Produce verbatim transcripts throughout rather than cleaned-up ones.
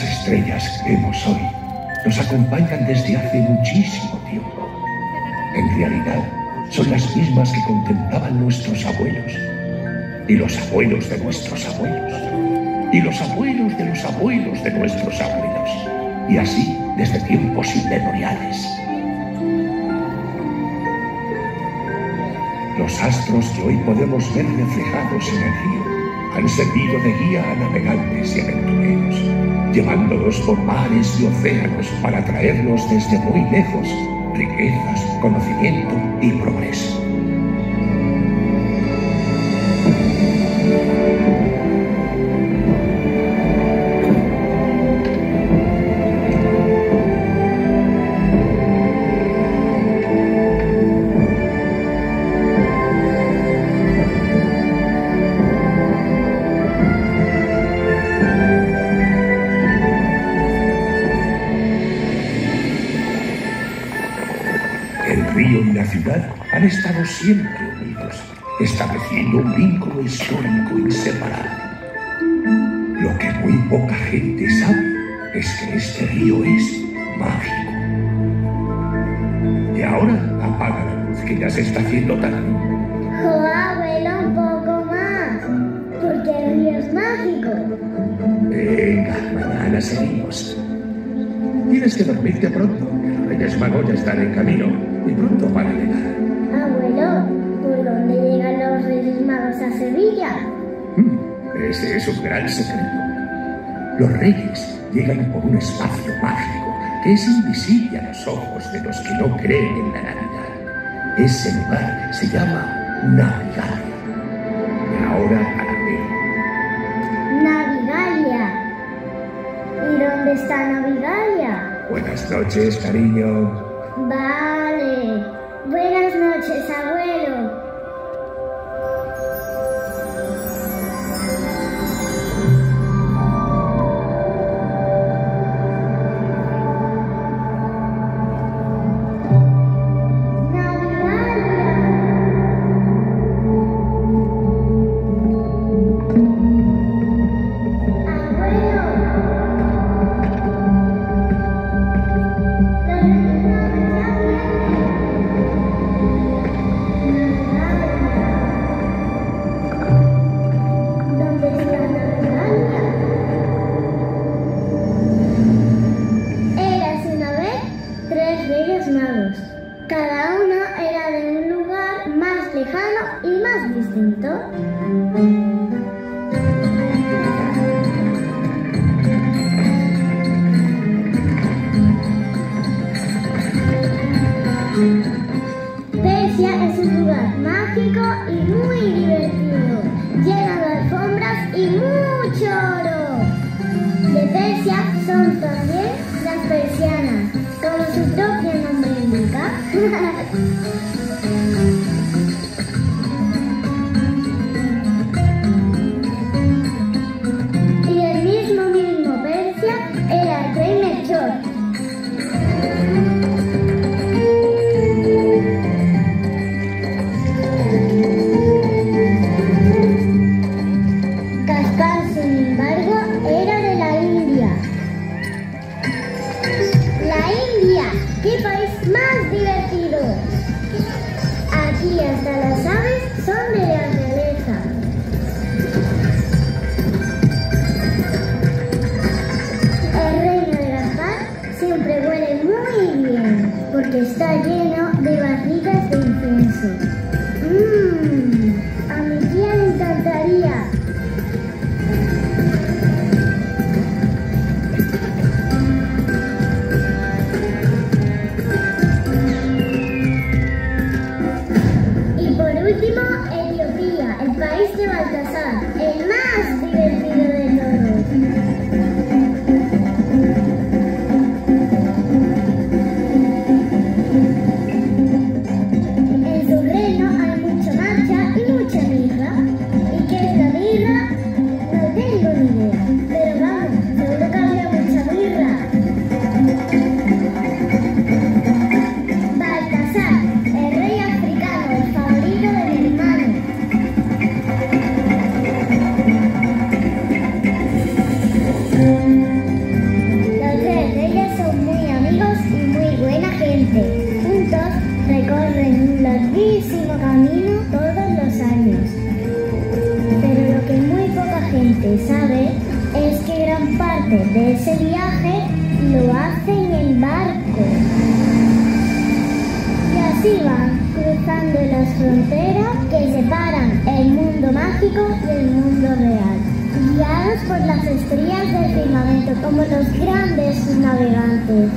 estrellas que vemos hoy nos acompañan desde hace muchísimo tiempo. En realidad, son las mismas que contemplaban nuestros abuelos, y los abuelos de nuestros abuelos, y los abuelos de los abuelos de nuestros abuelos, y así desde tiempos inmemoriales. Los astros que hoy podemos ver reflejados en el río han servido de guía a navegantes y aventureros, llevándolos por mares y océanos para traernos desde muy lejos riquezas, conocimiento y progreso. El río y la ciudad han estado siempre unidos, estableciendo un vínculo histórico inseparable. Lo que muy poca gente sabe es que este río es mágico. Y ahora apaga la luz, que ya se está haciendo tarde. ¡Jo, abuelo, un poco más! Porque el río es mágico. Venga, mañana seguimos. Tienes que dormirte pronto, que los Reyes Magos ya están en camino y pronto van a llegar. Abuelo, ¿por dónde llegan los Reyes Magos a Sevilla? Hmm, ese es un gran secreto. Los Reyes llegan por un espacio mágico que es invisible a los ojos de los que no creen en la Navidad. Ese lugar se llama Navigalia. Y ahora a la vez. Navigalia. ¿Y dónde está Navigalia? Buenas noches, cariño. Vale. Buenas noches, abuelo. Magos. Cada uno era de un lugar más lejano y más distinto. Persia es un lugar mágico y muy divertido, lleno de alfombras y mucho oro. De Persia son también las persianas, como su propio nombre indica. Y el mismo mismo Persia era el rey Melchor. Gaspar, sin embargo, era de la India. La India, ¡qué país más divertido! Aquí hasta las aves son de la realeza. El reino de Gaspar siempre huele muy bien, porque está lleno de barricas de incienso. Mmm, a mi tía le encantaría. Último, Etiopía, el país de Baltasar, el más divertido de todos. viaje lo hacen en barco. Y así van cruzando las fronteras que separan el mundo mágico y el mundo real, guiados por las estrellas del firmamento como los grandes navegantes.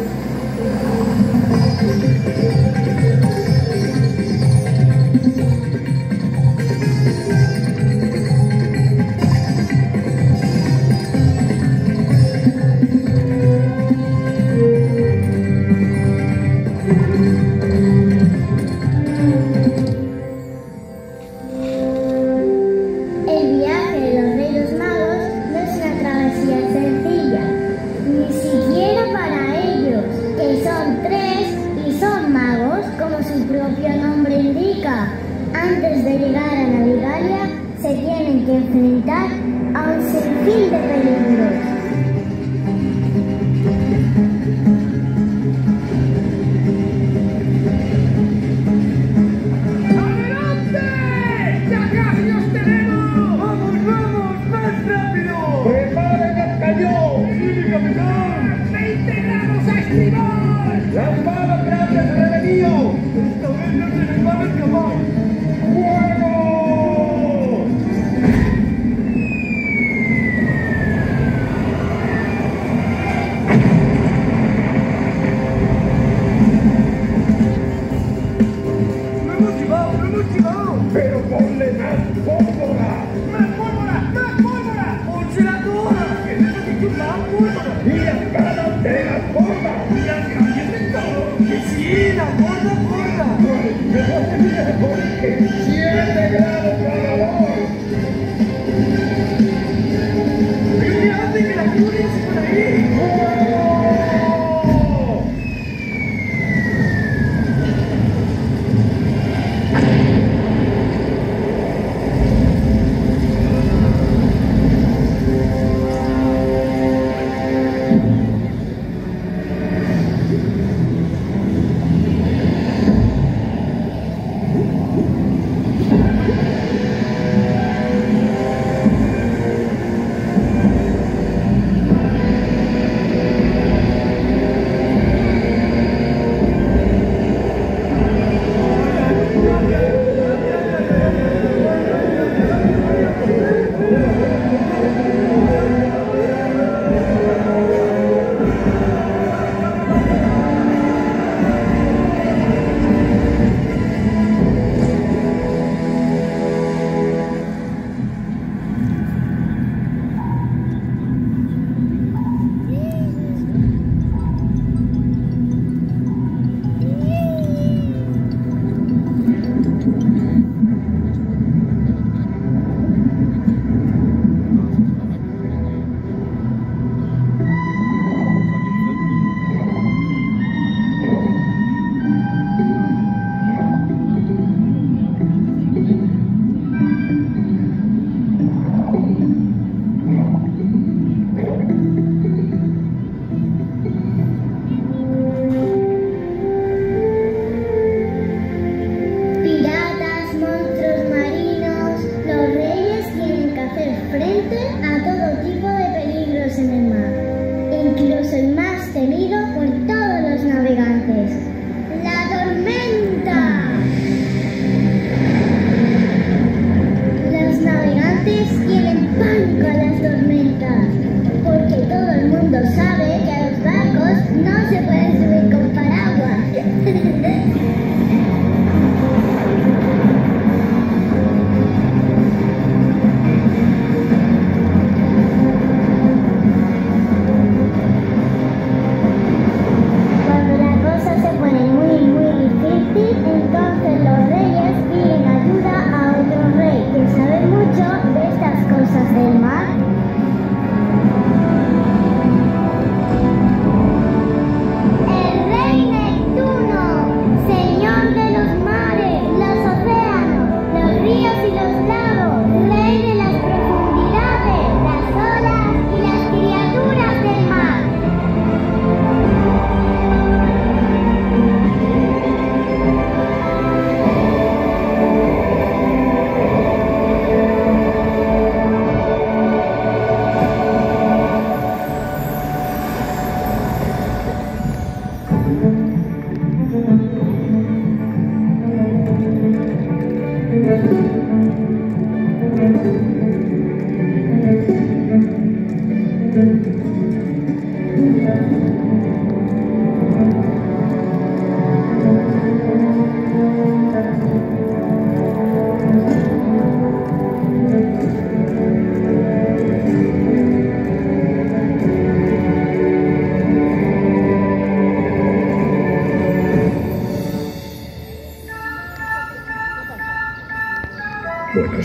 Antes de llegar a Navigalia, se tienen que enfrentar a un sinfín de peligros. ¡Adelante! ¡Ya casi os tenemos! ¡Vamos, vamos! ¡Más rápido! ¡Preparen el cañón! ¡Sí, capitán! ¡veinte grados a estribor! ¡Las balas grandes al enemigo! ¡Esta vez no se les va a escapar! ¡Fuego! ¡Lo hemos llevado! ¡Lo hemos llevado! ¡Pero ponle más pólvora! ¡Más pólvora! ¡Más pólvora! ¡Pónsela toda! ¡Que necesito más pólvora! ¡Y las caras de las bombas! ¡Y las calles de todo! ¡Que sí! ¡La borda, borda! ¡Porque siete grados cada voz! ¿Pero qué hace que la lluvia se por ahí? ¡Oh!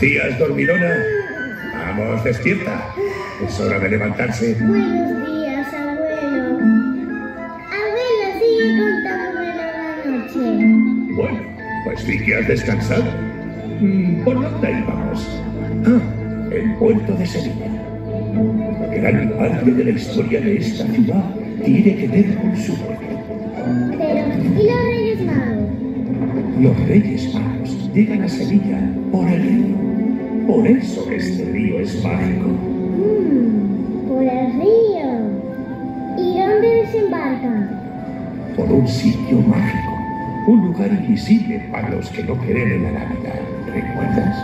días, dormilona. Vamos, despierta. Es hora de levantarse. Buenos días, abuelo. Abuelo, sigue contándome la noche. Bueno, pues sí que has descansado. Mm, ¿Por dónde íbamos? Ah, el puerto de Sevilla. Gran parte de la historia de esta ciudad tiene que ver con su puerto. Pero, ¿y los Reyes Magos? Los Reyes Magos llegan a Sevilla por el río. Por eso este río es mágico. Mmm, por el río. ¿Y dónde desembarcan? Por un sitio mágico. Un lugar invisible para los que no creen en la Navidad. ¿Recuerdas?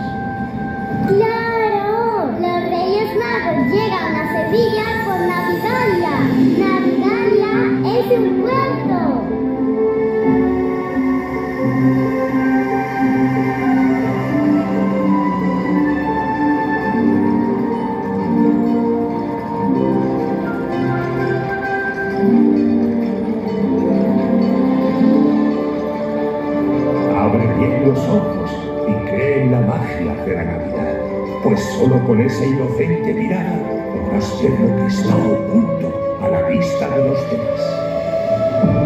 ¡Claro! Los Reyes Magos llegan a Sevilla por Navidalia. Navidalia es un puerto. Abre bien los ojos y cree en la magia de la Navidad. Pues solo con esa inocente mirada podrás ver lo que está oculto a la vista de los demás.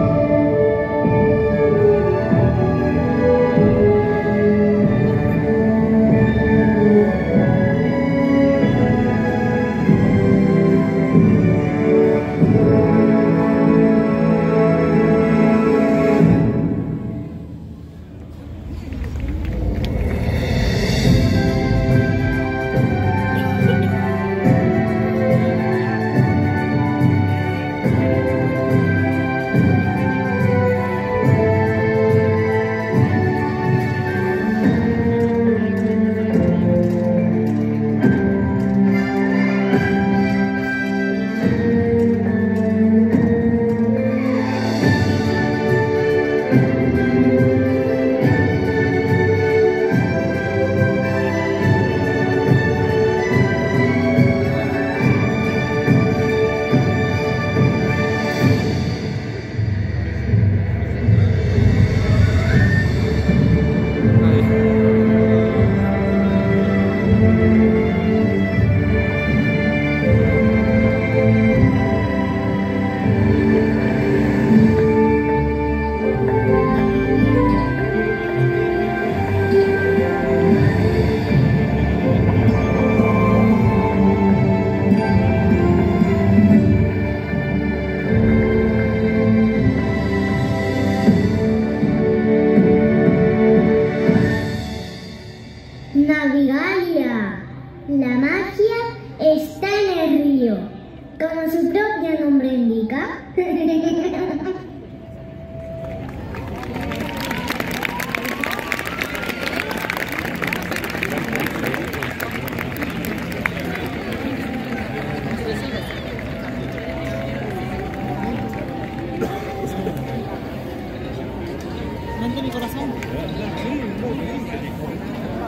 Navigalia. La magia está en el río, como su propio nombre indica. Mi corazón.